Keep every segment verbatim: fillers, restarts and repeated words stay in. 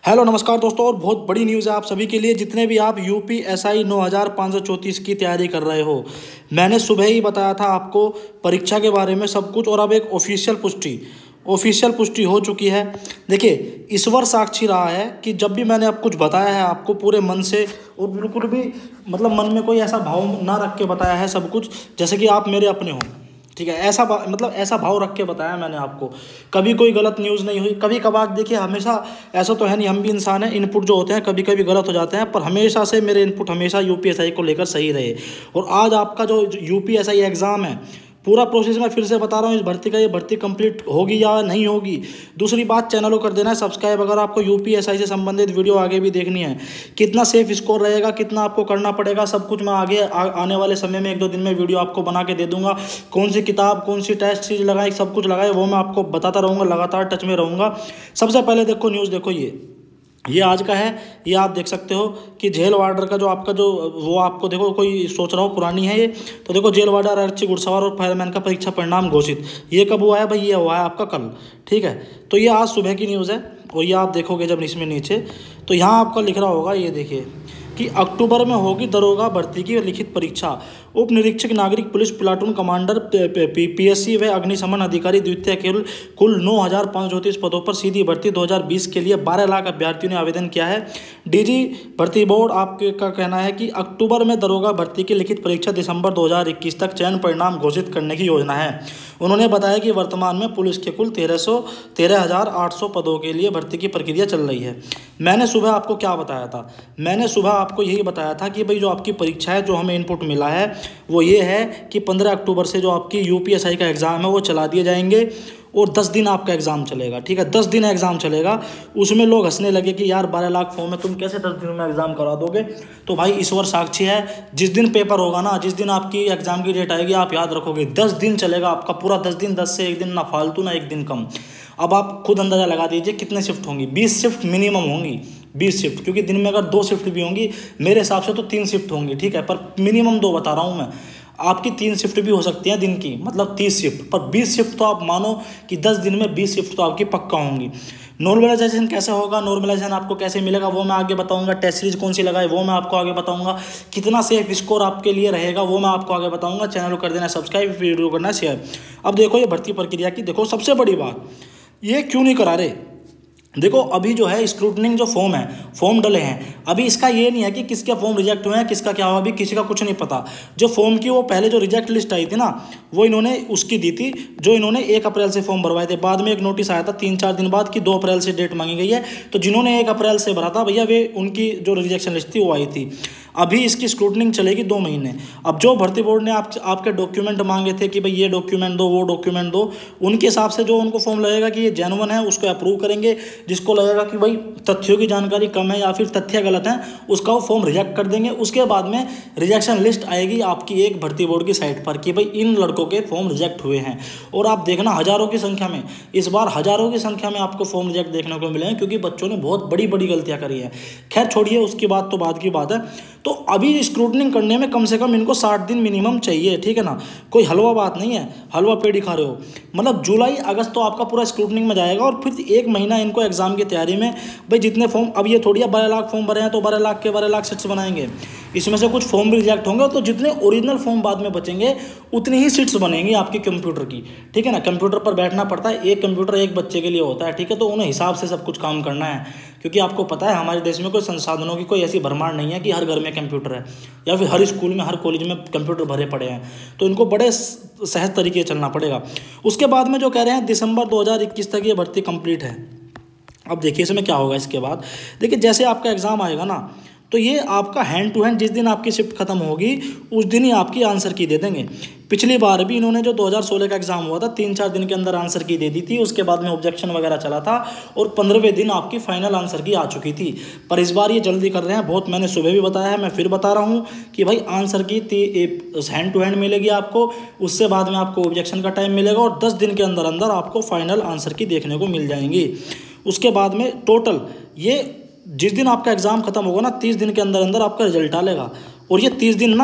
Hello नमस्कार दोस्तों। और बहुत बड़ी न्यूज़ है आप सभी के लिए, जितने भी आप यूपी एसआई नौ हज़ार पाँच सौ चौंतीस की तैयारी कर रहे हो। मैंने सुबह ही बताया था आपको परीक्षा के बारे में सब कुछ, और अब एक ऑफिशियल पुष्टि ऑफिशियल पुष्टि हो चुकी है। देखिए, ईश्वर साक्षी रहा है कि जब भी मैंने अब कुछ बताया है आपको पूरे मन से और बिल्कुल भी मतलब मन में कोई ऐसा भाव ना रख के बताया है सब कुछ, जैसे कि आप मेरे अपने हो। ठीक है, ऐसा बा- मतलब ऐसा भाव रख के बताया मैंने आपको। कभी कोई गलत न्यूज़ नहीं हुई। कभी कभार देखिए, हमेशा ऐसा तो है नहीं, हम भी इंसान हैं, इनपुट जो होते हैं कभी कभी गलत हो जाते हैं, पर हमेशा से मेरे इनपुट हमेशा यूपीएसआई को लेकर सही रहे। और आज आपका जो यूपीएसआई एग्ज़ाम है, पूरा प्रोसेस मैं फिर से बता रहा हूँ, इस भर्ती का ये भर्ती कंप्लीट होगी या नहीं होगी। दूसरी बात, चैनल को कर देना है सब्सक्राइब अगर आपको यूपीएसआई से संबंधित वीडियो आगे भी देखनी है। कितना सेफ स्कोर रहेगा, कितना आपको करना पड़ेगा, सब कुछ मैं आगे आ, आने वाले समय में एक दो दिन में वीडियो आपको बना के दे दूंगा। कौन सी किताब, कौन सी टेस्ट सीरीज लगाए, सब कुछ लगाए, वो मैं आपको बताता रहूँगा, लगातार टच में रहूँगा। सबसे पहले देखो न्यूज़, देखो ये ये आज का है। ये आप देख सकते हो कि जेल वार्डर का जो आपका जो वो आपको देखो, कोई सोच रहा हो पुरानी है ये, तो देखो जेल वार्डर, आरक्षी, घुड़सवार और फायरमैन का परीक्षा परिणाम घोषित। ये कब हुआ है भाई? ये हुआ है आपका कल। ठीक है, तो ये आज सुबह की न्यूज़ है। और ये आप देखोगे जब इसमें नीचे, तो यहाँ आपका लिख रहा होगा, ये देखिए कि अक्टूबर में होगी दरोगा भर्ती की लिखित परीक्षा। उप निरीक्षक नागरिक पुलिस प्लाटून कमांडर पीएससी व अग्निशमन अधिकारी द्वितीय केवल कुल नौ हज़ार पाँच सौ चौंतीस पदों पर सीधी भर्ती दो हज़ार बीस के लिए बारह लाख अभ्यर्थियों ने आवेदन किया है। डीजी भर्ती बोर्ड आपके का कहना है कि अक्टूबर में दरोगा भर्ती की लिखित परीक्षा दिसंबर दो हज़ार इक्कीस तक चयन परिणाम घोषित करने की योजना है। उन्होंने बताया कि वर्तमान में पुलिस के कुल तेरह सौ तेरह हज़ार आठ सौ पदों के लिए भर्ती की प्रक्रिया चल रही है। मैंने सुबह आपको क्या बताया था? मैंने सुबह आपको यही बताया था कि भाई जो आपकी परीक्षा है, जो हमें इनपुट मिला है वो ये है कि पंद्रह अक्टूबर से जो आपकी यूपीएसआई का एग्ज़ाम है वो चला दिए जाएंगे और दस दिन आपका एग्ज़ाम चलेगा। ठीक है, दस दिन एग्ज़ाम चलेगा। उसमें लोग हंसने लगे कि यार बारह लाख फॉर्म में तुम कैसे दस दिनों में एग्ज़ाम करा दोगे? तो भाई ईश्वर साक्षी है, जिस दिन पेपर होगा ना, जिस दिन आपकी एग्ज़ाम की डेट आएगी, आप याद रखोगे दस दिन चलेगा आपका पूरा दस दिन, दस से एक दिन ना फालतू ना एक दिन कम। अब आप खुद अंदाज़ा लगा दीजिए कितने शिफ्ट होंगी। बीस शिफ्ट मिनिमम होंगी, बीस शिफ्ट, क्योंकि दिन में अगर दो शिफ्ट भी होंगी मेरे हिसाब से तो तीन शिफ्ट होंगी। ठीक है, पर मिनिमम दो बता रहा हूँ मैं। आपकी तीन शिफ्ट भी हो सकती हैं दिन की, मतलब तीस शिफ्ट, पर बीस शिफ्ट तो आप मानो कि दस दिन में बीस शिफ्ट तो आपकी पक्का होंगी। नॉर्मलाइजेशन कैसे होगा, नॉर्मलाइजेशन आपको कैसे मिलेगा वो मैं आगे बताऊंगा। टेस्ट सीरीज कौन सी लगाए वो मैं आपको आगे बताऊंगा। कितना सेफ स्कोर आपके लिए रहेगा वो मैं आपको आगे बताऊंगा। चैनल को कर देना सब्सक्राइब, वीडियो करना शेयर। अब देखो ये भर्ती प्रक्रिया की, देखो सबसे बड़ी बात, ये क्यों नहीं करा रहे? देखो अभी जो है स्क्रूटनिंग जो फॉर्म है, फॉर्म डले हैं, अभी इसका ये नहीं है कि किसके फॉर्म रिजेक्ट हुए हैं, किसका क्या हुआ, अभी किसी का कुछ नहीं पता। जो फॉर्म की वो पहले जो रिजेक्ट लिस्ट आई थी ना, वो इन्होंने उसकी दी थी, जो इन्होंने एक अप्रैल से फॉर्म भरवाए थे। बाद में एक नोटिस आया था तीन चार दिन बाद कि दो अप्रैल से डेट मांगी गई है। तो जिन्होंने एक अप्रैल से भरा था भैया, वे उनकी जो रिजेक्शन लिस्ट थी वो आई थी। अभी इसकी स्क्रूटनिंग चलेगी दो महीने। अब जो भर्ती बोर्ड ने आप, आपके डॉक्यूमेंट मांगे थे कि भाई ये डॉक्यूमेंट दो, वो डॉक्यूमेंट दो, उनके हिसाब से जो उनको फॉर्म लगेगा कि ये जेन्युइन है उसको अप्रूव करेंगे। जिसको लगेगा कि भाई तथ्यों की जानकारी कम है या फिर तथ्य गलत हैं, उसका वो फॉर्म रिजेक्ट कर देंगे। उसके बाद में रिजेक्शन लिस्ट आएगी आपकी एक भर्ती बोर्ड की साइट पर कि भाई इन लड़कों के फॉर्म रिजेक्ट हुए हैं। और आप देखना हज़ारों की संख्या में, इस बार हज़ारों की संख्या में आपको फॉर्म रिजेक्ट देखने को मिले हैं, क्योंकि बच्चों ने बहुत बड़ी बड़ी गलतियां करी हैं। खैर छोड़िए, उसकी बात तो बाद की बात है। तो अभी स्क्रूटनिंग करने में कम से कम इनको साठ दिन मिनिमम चाहिए। ठीक है ना, कोई हलवा बात नहीं है, हलवा पेड़ ही खा रहे हो। मतलब जुलाई अगस्त तो आपका पूरा स्क्रूटनिंग में जाएगा, और फिर एक महीना इनको एग्जाम की तैयारी में। भाई जितने फॉर्म, अब ये थोड़ी बारह लाख फॉर्म भरे हैं तो बारह लाख के बारह लाख सीट्स बनाएंगे। इसमें से कुछ फॉर्म भी रिजेक्ट होंगे, तो जितने ओरिजिनल फॉर्म बाद में बचेंगे उतनी ही सीट्स बनेंगी आपकी कंप्यूटर की। ठीक है ना, कंप्यूटर पर बैठना पड़ता है, एक कंप्यूटर एक बच्चे के लिए होता है। ठीक है, तो उन्हें हिसाब से सब कुछ काम करना है, क्योंकि आपको पता है हमारे देश में कोई संसाधनों की कोई ऐसी भरमार नहीं है कि हर घर में कंप्यूटर है या फिर हर स्कूल में, हर कॉलेज में कंप्यूटर भरे पड़े हैं। तो इनको बड़े सहज तरीके से चलना पड़ेगा। उसके बाद में जो कह रहे हैं दिसंबर दो हज़ार इक्कीस तक ये भर्ती कंप्लीट है। अब देखिए इसमें क्या होगा इसके बाद। देखिए जैसे आपका एग्ज़ाम आएगा ना, तो ये आपका हैंड टू हैंड, जिस दिन आपकी शिफ्ट खत्म होगी उस दिन ही आपकी आंसर की दे देंगे। पिछली बार भी इन्होंने जो दो हज़ार सोलह का एग्जाम हुआ था, तीन चार दिन के अंदर आंसर की दे दी थी। उसके बाद में ऑब्जेक्शन वगैरह चला था और पंद्रहवें दिन आपकी फाइनल आंसर की आ चुकी थी। पर इस बार ये जल्दी कर रहे हैं बहुत। मैंने सुबह भी बताया है, मैं फिर बता रहा हूँ कि भाई आंसर की हैंड टू हैंड मिलेगी आपको। उससे बाद में आपको ऑब्जेक्शन का टाइम मिलेगा और दस दिन के अंदर अंदर आपको फाइनल आंसर की देखने को मिल जाएंगी। उसके बाद में टोटल ये जिस दिन आपका एग्ज़ाम खत्म होगा ना, तीस दिन के अंदर अंदर आपका रिजल्ट डालेगा। और ये तीस दिन ना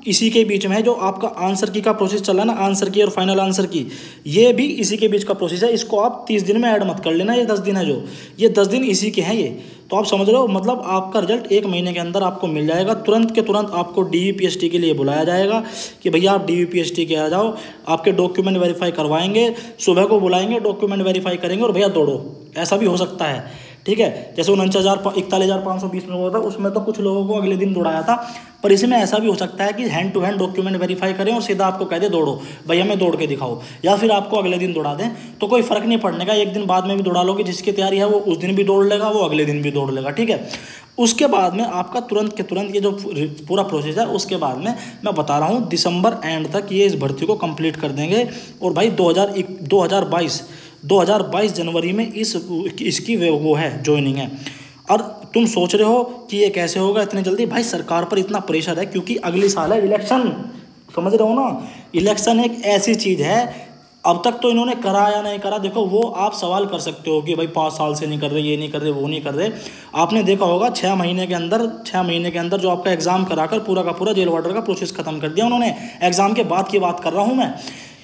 इसी के बीच में है। जो आपका आंसर की का प्रोसेस चल रहा है ना, आंसर की और फाइनल आंसर की, ये भी इसी के बीच का प्रोसेस है। इसको आप तीस दिन में ऐड मत कर लेना, ये दस दिन है जो, ये दस दिन इसी के हैं ये। तो आप समझ रहे हो, मतलब आपका रिजल्ट एक महीने के अंदर आपको मिल जाएगा। तुरंत के तुरंत आपको डीवीपीएसटी के लिए बुलाया जाएगा कि भैया आप डीवीपीएसटी के आ जाओ, आपके डॉक्यूमेंट वेरीफाई करवाएंगे, सुबह को बुलाएंगे, डॉक्यूमेंट वेरीफाई करेंगे और भैया दौड़ो। ऐसा भी हो सकता है, ठीक है। जैसे उनचास हज़ार इकतालीस हज़ार पाँच सौ बीस में हुआ था, उसमें तो कुछ लोगों को अगले दिन दौड़ाया था। पर इसमें ऐसा भी हो सकता है कि hand to hand document verify करें और सीधा आपको कह दे दौड़ो, भैया हमें दौड़ के दिखाओ, या फिर आपको अगले दिन दौड़ा दें। तो कोई फ़र्क नहीं पड़ने का, एक दिन बाद में भी दौड़ा लोगे, जिसकी तैयारी है वो उस दिन भी दौड़ लेगा, वो अगले दिन भी दौड़ लेगा, ठीक है। उसके बाद में आपका तुरंत के तुरंत ये जो पूरा प्रोसेस है, उसके बाद में मैं बता रहा हूँ दिसंबर एंड तक ये इस भर्ती को कंप्लीट कर देंगे। और भाई दो हज़ार दो हज़ार बाईस दो हज़ार बाईस जनवरी में इस इसकी वो है ज्वाइनिंग है। और तुम सोच रहे हो कि ये कैसे होगा इतने जल्दी? भाई सरकार पर इतना प्रेशर है क्योंकि अगली साल है इलेक्शन, समझ रहे हो ना। इलेक्शन एक ऐसी चीज़ है, अब तक तो इन्होंने करा या नहीं करा, देखो वो आप सवाल कर सकते हो कि भाई पाँच साल से नहीं कर रहे, ये नहीं कर रहे, वो नहीं कर रहे। आपने देखा होगा छः महीने के अंदर छः महीने के अंदर जो आपका एग्ज़ाम कराकर पूरा का पूरा जेल वार्डर का प्रोसेस खत्म कर दिया उन्होंने। एग्ज़ाम के बाद की बात कर रहा हूँ मैं।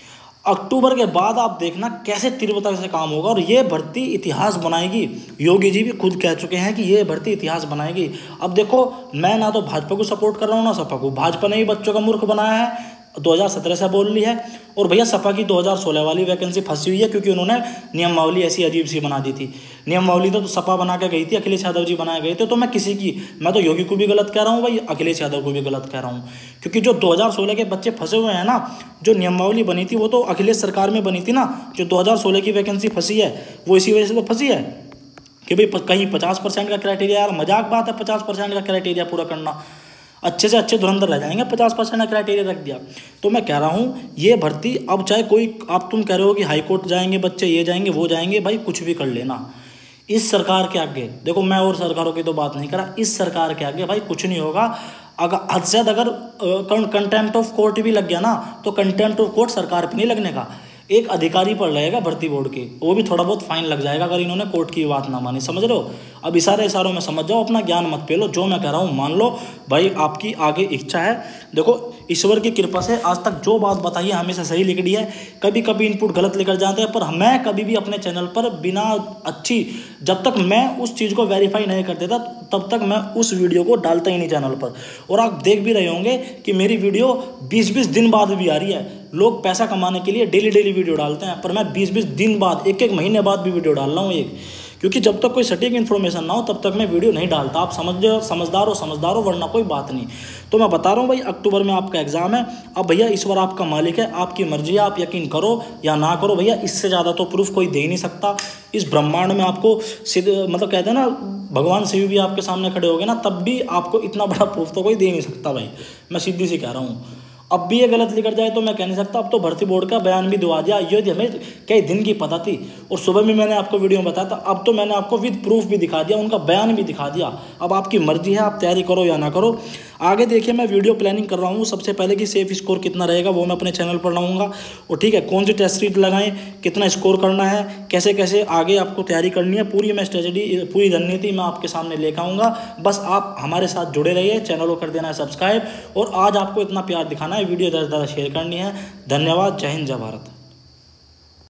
अक्टूबर के बाद आप देखना कैसे तीव्रता से काम होगा और ये भर्ती इतिहास बनाएगी। योगी जी भी खुद कह चुके हैं कि ये भर्ती इतिहास बनाएगी। अब देखो, मैं ना तो भाजपा को सपोर्ट कर रहा हूँ ना सपा को। भाजपा ने ही बच्चों का मूर्ख बनाया है, दो हज़ार सत्रह से बोल ली है। और भैया सपा की दो हज़ार सोलह वाली वैकेंसी फंसी हुई है क्योंकि उन्होंने नियमावली ऐसी अजीब सी बना दी थी। नियमावली तो, तो सपा बना के गई थी, अखिलेश यादव जी बनाए गए थे। तो मैं किसी की, मैं तो योगी को भी गलत कह रहा हूँ भाई, अखिलेश यादव को भी गलत कह रहा हूँ, क्योंकि जो दो हज़ार सोलह के बच्चे फंसे हुए हैं ना, जो नियमावली बनी थी वो तो अखिलेश सरकार में बनी थी ना। जो दो हज़ार सोलह की वैकेंसी फंसी है वो इसी वजह से तो फंसी है कि भाई कहीं पचास परसेंट का क्राइटेरिया, यार मजाक बात है पचास परसेंट का क्राइटेरिया पूरा करना, अच्छे से अच्छे धुरंधर रह जाएंगे। पचास परसेंट का क्राइटेरिया रख दिया। तो मैं कह रहा हूँ ये भर्ती, अब चाहे कोई, आप तुम कह रहे हो कि हाई कोर्ट जाएंगे बच्चे, ये जाएंगे वो जाएंगे, भाई कुछ भी कर लेना। इस सरकार के आगे देखो, मैं और सरकारों की तो बात नहीं करा, इस सरकार के आगे भाई कुछ नहीं होगा। अगर हद से ज़्यादा अगर कंटेम्प्ट ऑफ कोर्ट भी लग गया ना, तो कंटेम्प्ट ऑफ कोर्ट सरकार पर नहीं लगने का, एक अधिकारी पर लगेगा भर्ती बोर्ड के, वो भी थोड़ा बहुत फाइन लग जाएगा अगर इन्होंने कोर्ट की बात ना मानी, समझ रहे हो। अब इशारे इशारों में समझ जाओ, अपना ज्ञान मत पेलो, जो मैं कह रहा हूँ मान लो। भाई आपकी आगे इच्छा है, देखो ईश्वर की कृपा से आज तक जो बात बताई है हमेशा सही लिख दी है। कभी कभी इनपुट गलत लेकर जाते हैं, पर मैं कभी भी अपने चैनल पर बिना अच्छी, जब तक मैं उस चीज़ को वेरीफाई नहीं कर देता तब तक मैं उस वीडियो को डालता ही नहीं चैनल पर। और आप देख भी रहे होंगे कि मेरी वीडियो बीस बीस दिन बाद भी आ रही है। लोग पैसा कमाने के लिए डेली डेली वीडियो डालते हैं, पर मैं बीस बीस दिन बाद, एक एक महीने बाद भी वीडियो डाल रहा हूँ एक, क्योंकि जब तक कोई सटीक इन्फॉर्मेशन ना हो तब तक मैं वीडियो नहीं डालता। आप समझ जाओ, समझदार हो समझदार हो, वरना कोई बात नहीं। तो मैं बता रहा हूँ भाई, अक्टूबर में आपका एग्जाम है। अब भैया ईश्वर आपका मालिक है, आपकी मर्जी है, आप यकीन करो या ना करो भैया, इससे ज़्यादा तो प्रूफ कोई दे ही नहीं सकता इस ब्रह्मांड में। आपको सीधे मतलब कहते हैं ना, भगवान शिव भी आपके सामने खड़े हो गए ना, तब भी आपको इतना बड़ा प्रूफ तो कोई दे नहीं सकता भाई, मैं सीधी सी कह रहा हूँ। अब भी ये गलत लिखा जाए तो मैं कह नहीं सकता। अब तो भर्ती बोर्ड का बयान भी दिवा दिया, ये हमें कई दिन की पता थी और सुबह भी मैंने आपको वीडियो में बताया था। अब तो मैंने आपको विद प्रूफ भी दिखा दिया, उनका बयान भी दिखा दिया। अब आपकी मर्जी है, आप तैयारी करो या ना करो। आगे देखिए, मैं वीडियो प्लानिंग कर रहा हूँ। सबसे पहले कि सेफ स्कोर कितना रहेगा वो मैं अपने चैनल पर लाऊंगा, और ठीक है कौन सी टेस्ट सीट लगाएं, कितना स्कोर करना है, कैसे कैसे आगे आपको तैयारी करनी है, पूरी मैं स्ट्रेटजी, पूरी रणनीति मैं आपके सामने लेकर आऊँगा। बस आप हमारे साथ जुड़े रहिए, चैनल को कर देना है सब्सक्राइब, और आज आपको इतना प्यार दिखाना है, वीडियो ज़्यादा से ज़्यादा शेयर करनी है। धन्यवाद, जय हिंद, जय भारत।